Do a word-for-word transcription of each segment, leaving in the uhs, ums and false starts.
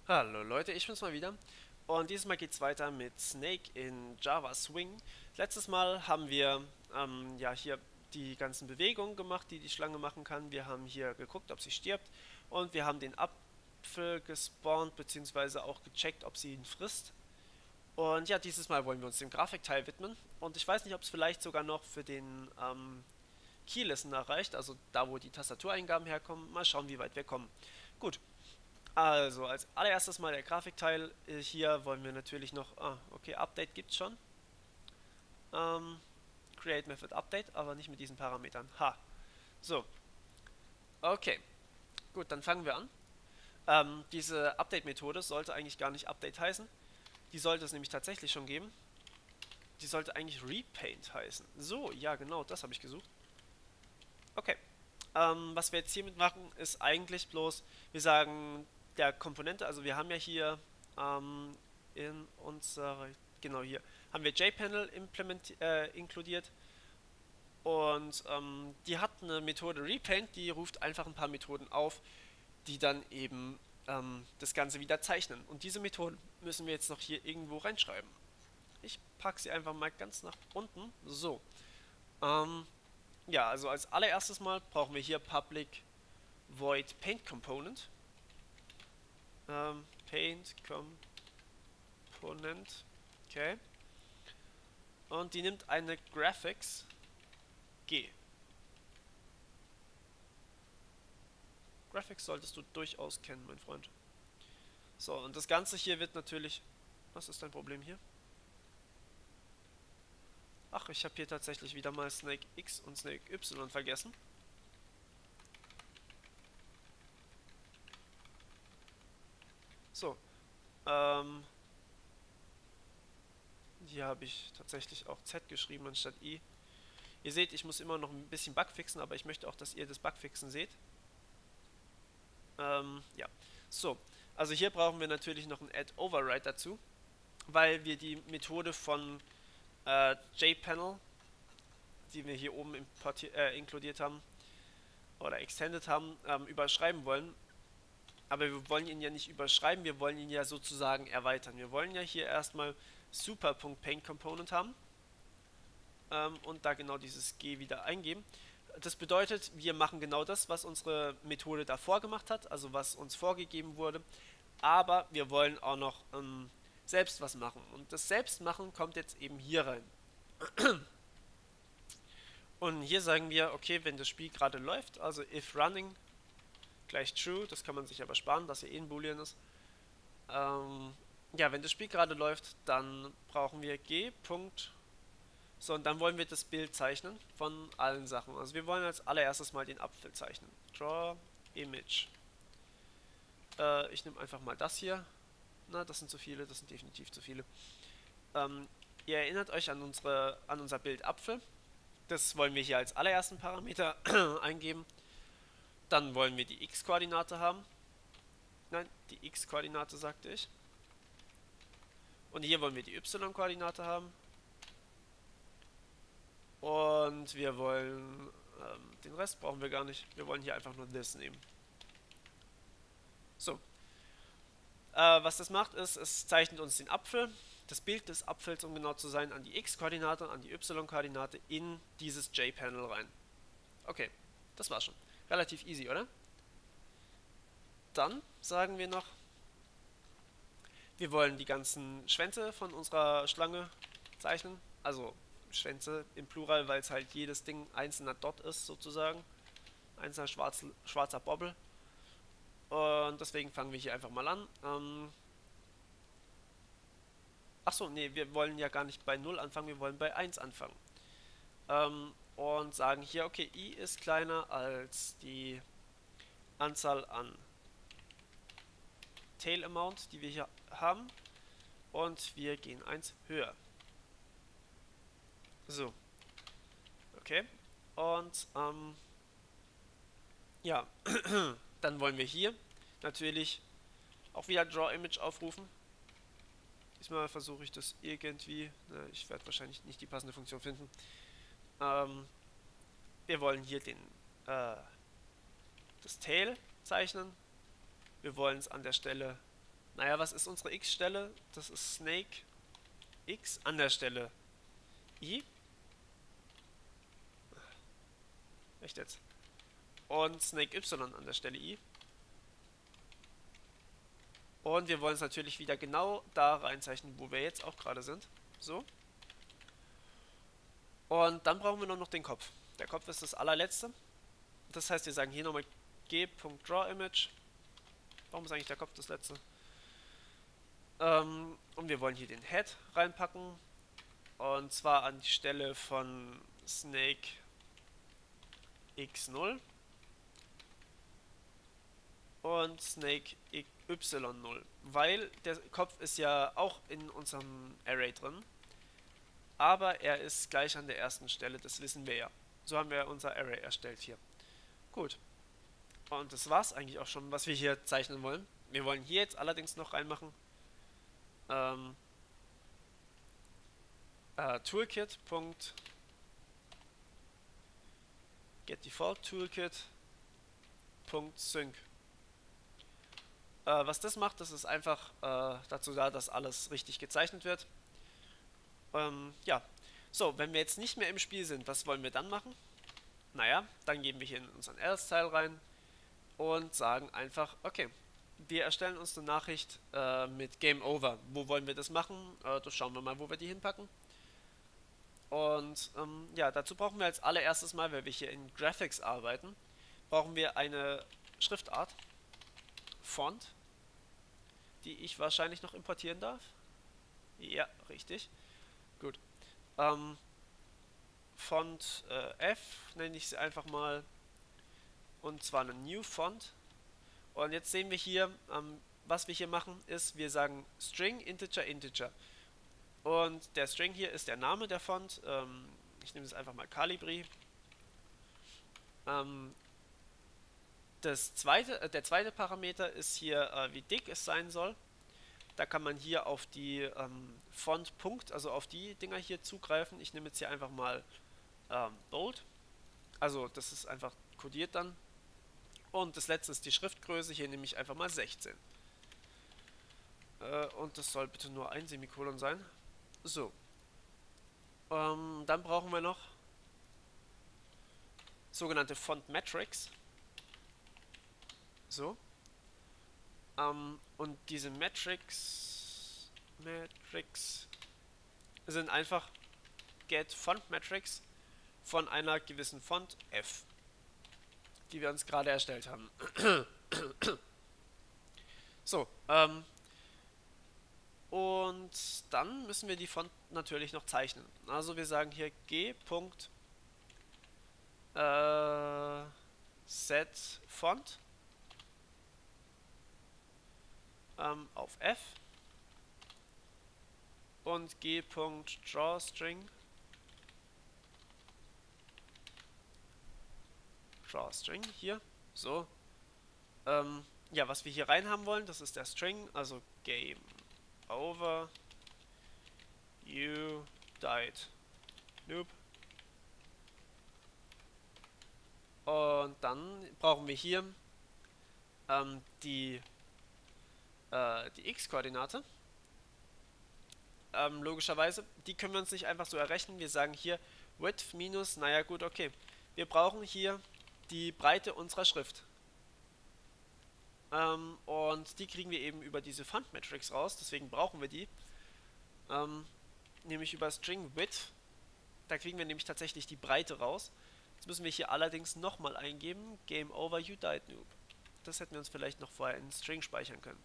Hallo Leute, ich bin's mal wieder und dieses Mal geht's weiter mit Snake in Java Swing. Letztes Mal haben wir ähm, ja hier die ganzen Bewegungen gemacht, die die Schlange machen kann. Wir haben hier geguckt, ob sie stirbt und wir haben den Apfel gespawnt beziehungsweise auch gecheckt, ob sie ihn frisst. Und ja, dieses Mal wollen wir uns dem Grafikteil widmen und ich weiß nicht, ob es vielleicht sogar noch für den ähm, Key Listener reicht, also da, wo die Tastatureingaben herkommen. Mal schauen, wie weit wir kommen. Gut. Also, als allererstes mal der Grafikteil. Äh, Hier wollen wir natürlich noch, ah, okay, Update gibt's schon. Ähm, Create Method Update, aber nicht mit diesen Parametern. Ha. So, okay. Gut, dann fangen wir an. Ähm, diese Update-Methode sollte eigentlich gar nicht Update heißen. Die sollte es nämlich tatsächlich schon geben. Die sollte eigentlich Repaint heißen. So, ja, genau, das habe ich gesucht. Okay. Ähm, was wir jetzt hiermit machen, ist eigentlich bloß, wir sagen der Komponente, also wir haben ja hier ähm, in unserer, genau hier, haben wir jPanel implementi- äh, inkludiert und ähm, die hat eine Methode Repaint, die ruft einfach ein paar Methoden auf, die dann eben ähm, das Ganze wieder zeichnen. Und diese Methoden müssen wir jetzt noch hier irgendwo reinschreiben. Ich packe sie einfach mal ganz nach unten. So. Ähm, ja, also als allererstes mal brauchen wir hier Public Void Paint Component. Ähm, Paint Component. Okay. Und die nimmt eine Graphics G. Graphics solltest du durchaus kennen, mein Freund. So, und das Ganze hier wird natürlich... Was ist dein Problem hier? Ach, ich habe hier tatsächlich wieder mal Snake X und Snake Y vergessen. So, ähm... hier habe ich tatsächlich auch Z geschrieben anstatt I. Ihr seht, ich muss immer noch ein bisschen Bugfixen, aber ich möchte auch, dass ihr das Bugfixen seht. Ähm, ja. So, also hier brauchen wir natürlich noch ein Add Override dazu, weil wir die Methode von äh, jPanel, die wir hier oben äh, inkludiert haben oder extended haben, ähm, überschreiben wollen. Aber wir wollen ihn ja nicht überschreiben, wir wollen ihn ja sozusagen erweitern. Wir wollen ja hier erstmal super.paintComponent haben ähm, und da genau dieses G wieder eingeben. Das bedeutet, wir machen genau das, was unsere Methode davor gemacht hat, also was uns vorgegeben wurde, aber wir wollen auch noch ähm, selbst was machen. Und das Selbstmachen kommt jetzt eben hier rein. Und hier sagen wir, okay, wenn das Spiel gerade läuft, also if running gleich true, das kann man sich aber sparen, dass hier eh ein Boolean ist. Ähm, ja, wenn das Spiel gerade läuft, dann brauchen wir g. So, und dann wollen wir das Bild zeichnen von allen Sachen. Also wir wollen als allererstes mal den Apfel zeichnen. Draw Image. Äh, ich nehme einfach mal das hier. Na, das sind zu viele, das sind definitiv zu viele. Ähm, ihr erinnert euch an, unsere, an unser Bild Apfel. Das wollen wir hier als allerersten Parameter eingeben. Dann wollen wir die x-Koordinate haben. Nein, die x-Koordinate sagte ich. Und hier wollen wir die y-Koordinate haben. Und wir wollen, ähm, den Rest brauchen wir gar nicht. Wir wollen hier einfach nur this nehmen. So. Äh, was das macht ist, es zeichnet uns den Apfel, das Bild des Apfels, um genau zu sein, an die x-Koordinate, an die y-Koordinate in dieses jPanel rein. Okay, das war's schon. Relativ easy, oder? Dann sagen wir noch, wir wollen die ganzen Schwänze von unserer Schlange zeichnen. Also Schwänze im Plural, weil es halt jedes Ding einzelner Dot ist, sozusagen. Einzelner schwarz, schwarzer Bobbel. Und deswegen fangen wir hier einfach mal an. Ähm Achso, nee, wir wollen ja gar nicht bei null anfangen, wir wollen bei eins anfangen. Ähm, und sagen hier, okay, i ist kleiner als die Anzahl an Tail Amount, die wir hier haben. Und wir gehen eins höher. So. Okay. Und, ähm, ja, dann wollen wir hier natürlich auch wieder Draw Image aufrufen. Diesmal versuche ich das irgendwie, na, ich werde wahrscheinlich nicht die passende Funktion finden. Ähm, wir wollen hier den, äh, das Tail zeichnen. Wir wollen es an der Stelle Naja, was ist unsere X-Stelle? Das ist Snake X an der Stelle I. Echt jetzt? Und Snake Y an der Stelle I. Und wir wollen es natürlich wieder genau da reinzeichnen, wo wir jetzt auch gerade sind. So. Und dann brauchen wir nur noch den Kopf. Der Kopf ist das allerletzte. Das heißt, wir sagen hier nochmal g.drawImage. Warum ist eigentlich der Kopf das letzte? Ähm, und wir wollen hier den Head reinpacken. Und zwar an die Stelle von Snake X null und Snake Y null. Weil der Kopf ist ja auch in unserem Array drin. Aber er ist gleich an der ersten Stelle, das wissen wir ja. So haben wir unser Array erstellt hier. Gut. Und das war's eigentlich auch schon, was wir hier zeichnen wollen. Wir wollen hier jetzt allerdings noch reinmachen ähm, äh, toolkit.getDefaultToolkit.sync. Äh, was das macht, das ist einfach äh, dazu da, dass alles richtig gezeichnet wird. Ähm, ja. So, wenn wir jetzt nicht mehr im Spiel sind, was wollen wir dann machen? Naja, dann geben wir hier in unseren Else-Teil rein und sagen einfach, okay, wir erstellen uns eine Nachricht äh, mit Game Over. Wo wollen wir das machen? Äh, das schauen wir mal, wo wir die hinpacken. Und ähm, ja, dazu brauchen wir als allererstes mal, weil wir hier in Graphics arbeiten, brauchen wir eine Schriftart, Font, die ich wahrscheinlich noch importieren darf. Ja, richtig. Gut. Ähm, Font äh, F nenne ich sie einfach mal. Und zwar eine New Font. Und jetzt sehen wir hier, ähm, was wir hier machen, ist, wir sagen String, Integer, Integer. Und der String hier ist der Name der Font. Ähm, ich nehme es einfach mal Calibri. Ähm, das zweite, äh, der zweite Parameter ist hier, äh, wie dick es sein soll. Da kann man hier auf die ähm, Font-Punkt, also auf die Dinger hier zugreifen. Ich nehme jetzt hier einfach mal ähm, Bold. Also das ist einfach kodiert dann. Und das letzte ist die Schriftgröße. Hier nehme ich einfach mal sechzehn. Äh, und das soll bitte nur ein Semikolon sein. So. Ähm, dann brauchen wir noch sogenannte Font Metrics. So. Ähm, und diese Metrics, Metrics sind einfach get Font Metrics von einer gewissen Font F, die wir uns gerade erstellt haben. So, ähm, und dann müssen wir die Font natürlich noch zeichnen. Also wir sagen hier g. Äh, set Font ähm, auf F und g.drawString drawString hier, so. Ähm, ja, was wir hier rein haben wollen, das ist der String, also Game Over, You Died, Noob. Und dann brauchen wir hier ähm, die, äh, die x-Koordinate. Ähm, logischerweise, die können wir uns nicht einfach so errechnen. Wir sagen hier width minus, naja gut, okay. Wir brauchen hier die Breite unserer Schrift. Ähm, und die kriegen wir eben über diese Font Metrics raus, deswegen brauchen wir die. Ähm, nämlich über String Width. Da kriegen wir nämlich tatsächlich die Breite raus. Jetzt müssen wir hier allerdings nochmal eingeben, Game Over, You Died, Noob. Das hätten wir uns vielleicht noch vorher in String speichern können.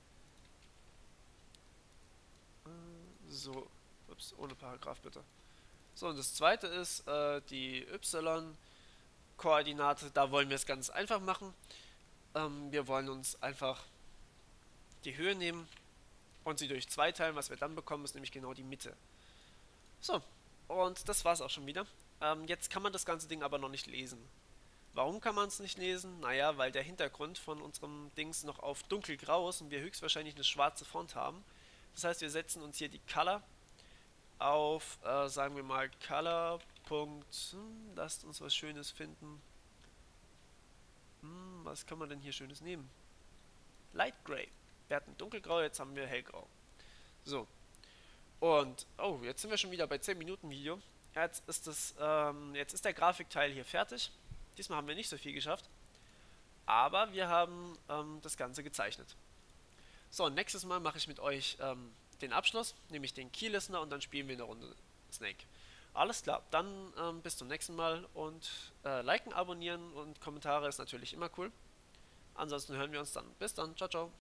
So, ups, ohne Paragraph bitte. So, und das zweite ist äh, die y-Koordinate. Da wollen wir es ganz einfach machen. Ähm, wir wollen uns einfach die Höhe nehmen und sie durch zwei teilen. Was wir dann bekommen, ist nämlich genau die Mitte. So, und das war es auch schon wieder. Ähm, jetzt kann man das ganze Ding aber noch nicht lesen. Warum kann man es nicht lesen? Naja, weil der Hintergrund von unserem Dings noch auf dunkelgrau ist und wir höchstwahrscheinlich eine schwarze Font haben. Das heißt, wir setzen uns hier die Color auf, äh, sagen wir mal, Color. Hm, lasst uns was Schönes finden. Hm, was kann man denn hier Schönes nehmen? Light Gray. Wir hatten dunkelgrau, jetzt haben wir hellgrau. So, und, oh, jetzt sind wir schon wieder bei zehn Minuten Video. Jetzt ist, das, ähm, jetzt ist der Grafikteil hier fertig. Diesmal haben wir nicht so viel geschafft, aber wir haben ähm, das Ganze gezeichnet. So, und nächstes Mal mache ich mit euch ähm, den Abschluss, nämlich den Key Listener, und dann spielen wir eine Runde Snake. Alles klar, dann ähm, bis zum nächsten Mal und äh, liken, abonnieren und Kommentare ist natürlich immer cool. Ansonsten hören wir uns dann. Bis dann, ciao, ciao.